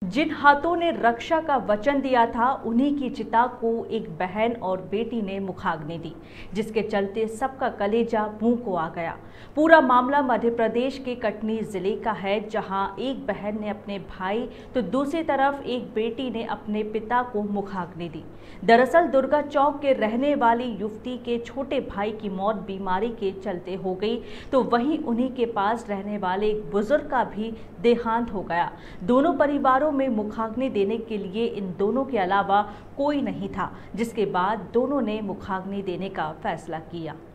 जिन हाथों ने रक्षा का वचन दिया था, उन्हीं की चिता को एक बहन और बेटी ने मुखाग्नि दी, जिसके चलते सबका कलेजा मुंह को आ गया। पूरा मामला मध्य प्रदेश के कटनी जिले का है, जहां एक बहन ने अपने भाई तो दूसरी तरफ एक बेटी ने अपने पिता को मुखाग्नि दी। दरअसल दुर्गा चौक के रहने वाली युवती के छोटे भाई की मौत बीमारी के चलते हो गई, तो वहीं उन्हीं के पास रहने वाले एक बुजुर्ग का भी देहांत हो गया। दोनों परिवारों में मुखाग्नि देने के लिए इन दोनों के अलावा कोई नहीं था, जिसके बाद दोनों ने मुखाग्नि देने का फैसला किया।